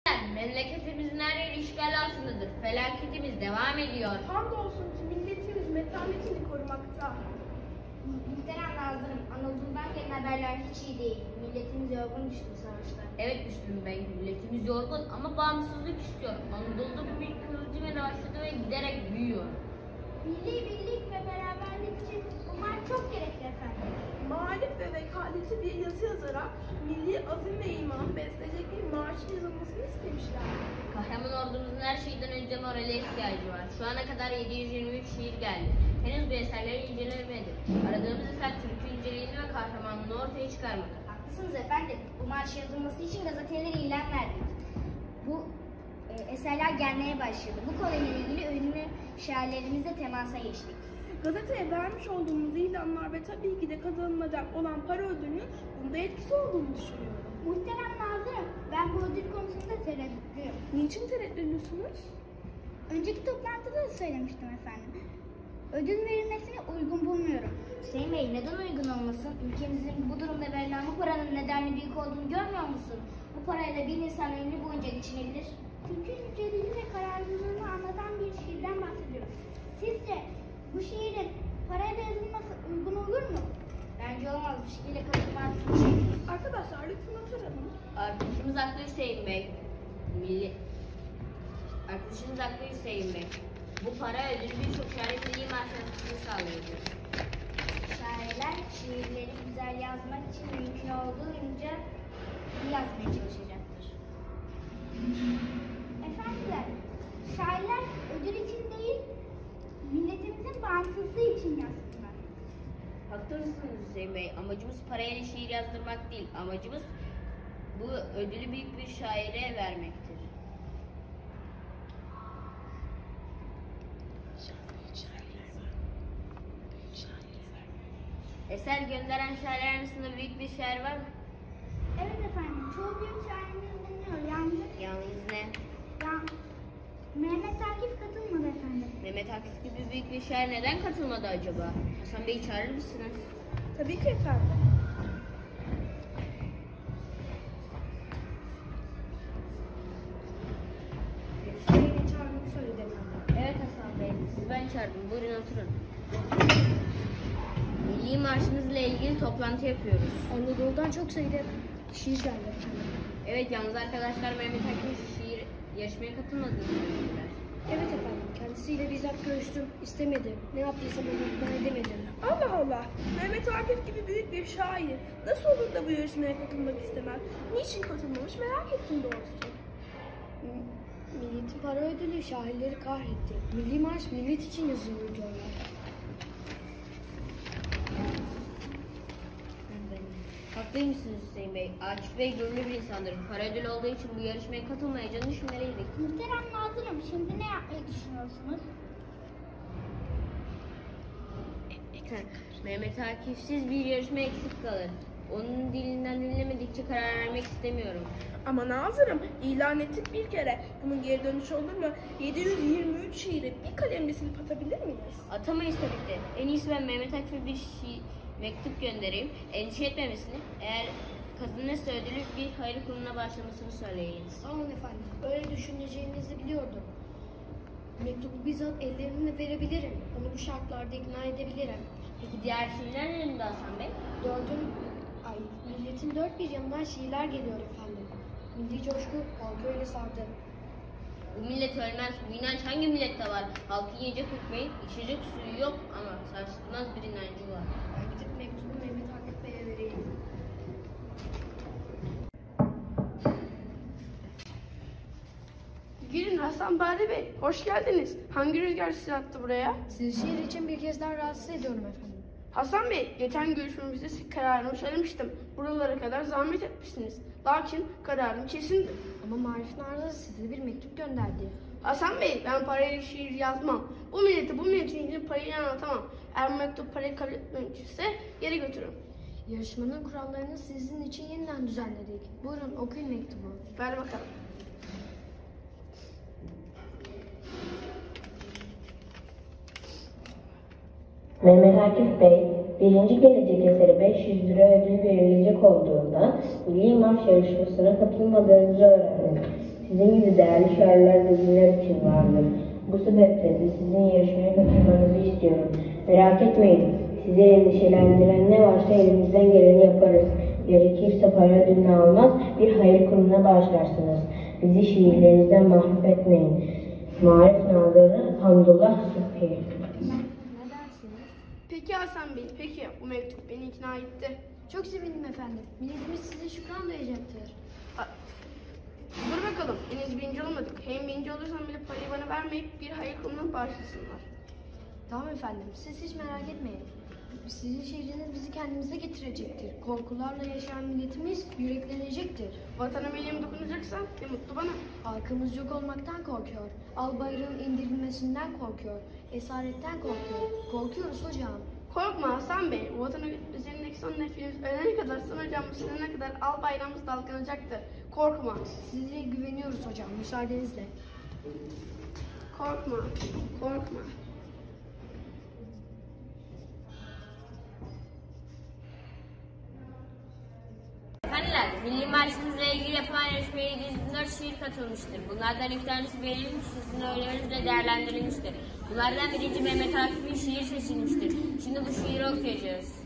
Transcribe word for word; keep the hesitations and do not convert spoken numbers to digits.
Memleketimizin her yeri işgal altındadır. Felaketimiz devam ediyor. Hamdolsun ki milletimiz metanetini korumakta. Muhterem Nazırım, Anadolu'dan gelen haberler hiç iyi değil. Milletimiz yorgun düştü savaşta. Evet Müslüm Bey, milletimiz yorgun ama bağımsızlık istiyor. Anadolu'da bu bir kıvılcım başladı ve giderek büyüyor. Milli birlik ve beraberlik için bunlar çok gerekli efendim. Muhalif ve vekaleti bir yazı yazarak milli azim ve iman besleyecek bir marşın yazılmasını istemişler. Kahraman ordumuzun her şeyden önce morale ihtiyacı var. Şu ana kadar yedi yüz yirmi üç şiir geldi. Henüz bu eserleri incelemedi. Aradığımız eser Türk'ü inceliğini ve kahramanlığını ortaya çıkarmadı. Haklısınız efendim. Bu marş yazılması için gazetelere ilan verdik. Bu e, eserler gelmeye başladı. Bu konuyla ilgili ünlü şairlerimizle temasa geçtik. Gazeteye vermiş olduğumuz ilanlar ve tabii ki de kazanılacak olan para ödülünün bunda etkisi olduğunu düşünüyorum. Muhterem Nazırım, ben bu ödül konusunda tereddütlüyüm. Niçin tereddütlüsünüz? Önceki toplantıda da söylemiştim efendim. Ödül verilmesini uygun bulmuyorum. Hüseyin Bey, neden uygun olmasın? Ülkemizin bu durumda verilen bu paranın nedenli büyük olduğunu görmüyor musun? Bu parayla bir insan ömrü boyunca geçinebilir. Türk'ün yüceliğini ve kararlılığını anlatan bir şiirden bahsediyoruz. Sizce bu şiirin parayla yazılması uygun olur mu? Bence olmaz. Bu şekilde katılmaz. Arkadaşlar lütfen oturalım. Arkadaşımız haklı Hüseyin Bey. Milli... Arkadaşımız haklı Hüseyin Bey. Bu para ödülü birçok şair milli marş yazmasını sağlayacak. Şairler şiirleri güzel yazmak için mümkün olduğunca iyi yazmaya çalışacaktır. Efendiler, şairler ödül için değil, milletimizin bağımsızlığı için yazsınlar. Haklısınız Hüseyin Bey. Amacımız parayla şiir yazdırmak değil. Amacımız bu ödülü büyük bir şaire vermektir. Eser gönderen şairler arasında büyük bir şair var mı? Evet efendim, çoğu büyük şairimiz bulunuyor. Yalnız, Yalnız ne? ya, Mehmet Akif katılmadı efendim. Mehmet Akif gibi büyük bir şair neden katılmadı acaba? Hasan Bey'i çağırır mısınız? Tabii ki efendim. Beni çağırmayı söyledi efendim. Evet Hasan Bey, sizi ben çağırdım. Buyurun oturun. Milli marşınızla ilgili toplantı yapıyoruz. Anadolu'dan çok sayıda şiir geldi efendim. Evet, yalnız arkadaşlar Mehmet Akif şiir yarışmaya katılmadığını söylediler. Evet efendim, kendisiyle bizzat görüştüm, istemedi. Ne yaptıysam onu ikna edemedim. Allah Allah! Mehmet Akif gibi büyük bir şair nasıl olur da bu yarışmaya katılmak istemez? Niçin katılmamış merak ettim doğrusu. M- Milletin para ödülü şairleri kahretti. Milli marş millet için yazılıyor diyorlar. Haklıymışsınız Hüseyin Bey. Akif Bey gönüllü bir insandır. Para ödülü olduğu için bu yarışmaya katılmayacağını düşünmeliydik. Muhterem Nazırım, şimdi ne yapmayı düşünüyorsunuz? Mehmet Akif'siz bir yarışma eksik kalır. Onun dilinden dinlemedikçe karar vermek istemiyorum. Ama Nazırım, ilan ettik bir kere. Bunun geri dönüşü olur mu? yedi yüz yirmi üç şiiri bir kalemle silip atabilir miyiz? Atamayız tabii ki de. En iyisi ben Mehmet Akif'e bir şi mektup göndereyim. Endişe etmemesini, eğer kazanırsa ödülü bir hayır kurumuna başlamasını söyleyiniz. Sağ olun efendim, öyle düşüneceğinizi biliyordum. Mektubu bizzat ellerimle verebilirim. Onu bu şartlarda ikna edebilirim. Peki diğer şiirler nerede Hasan Bey? Dördün, ay, milletin dört bir yanından şiirler geliyor efendim. Milli coşku halkı öyle sardı. Bu millet ölmez. Bu inanç hangi millette var? Halkın yiyecek ekmeği, içecek suyu yok ama sarsılmaz bir inancı var. Ben gidip mektubu Mehmet Akif Bey'e vereyim. Girin Hasan Bade Bey, hoş geldiniz. Hangi rüzgar sizi attı buraya? Sizi şiir için bir kez daha rahatsız ediyorum efendim. Hasan Bey, geçen görüşmemizde size kararımı söylemiştim. Buralara kadar zahmet etmişsiniz. Lakin kararım kesindi. Ama Marif'in arızası size bir mektup gönderdi. Hasan Bey, ben parayla şiir yazmam. Bu millete, bu milletin için parayı anlatamam. Eğer bu mektup parayı kabul etmemişse geri götürün. Yarışmanın kurallarını sizin için yeniden düzenledik. Buyurun okuyun mektubu. Ver bakalım. Mehmet Akif Bey, birinci gelecek eseri beş yüz lira ödül verilecek olduğunda milli marş yarışmasına katılmadığınızı öğrendim. Sizin gibi değerli şairler bizler için vardır. Bu sebeple de sizin yarışmaya katılmanızı istiyorum. Merak etmeyin, sizi endişelendiren ne varsa elimizden geleni yaparız. Gerekirse para ödülünü almaz, bir hayır kurumuna bağışlarsınız. Bizi şiirlerinizden mahrum etmeyin. Marif Nazırı Hamdullah Sıfır. Ne dersiniz? Peki Hasan Bey, peki. Bu mektup beni ikna etti. Çok sevindim efendim. Milletimiz size şükran duyacaktır. A- Dur bakalım, henüz birinci olmadık. Hem birinci olursam bile parayı bana vermeyip bir hayır kurumuna bağışlasınlar. Tamam efendim, siz hiç merak etmeyin. Sizin şehriniz bizi kendimize getirecektir. Korkularla yaşayan milletimiz yüreklenecektir. Vatana benim dokunacaksa ne mutlu bana. Halkımız yok olmaktan korkuyor. Al bayrağın indirilmesinden korkuyor. Esaretten korkuyor. Korkuyoruz hocam. Korkma Hasan Bey, bu vatan üzerindeki son nefrimiz ölene kadar, son hocamız sınırına kadar al bayrağımız dalgalanacaktır. Korkma, Size güveniyoruz hocam, müsaadenizle. korkma, korkma. Efendiler, Milli Marşımızla ilgili yapılan yarışmaya yedi yüz dört şiir katılmıştır. Bunlardan iki tanesi verilmiş, sizin oylamanızla değerlendirilmiştir. Bunlardan birinci Mehmet Akif'in şiir seçilmiştir. Şimdi bu şiiri okuyacağız.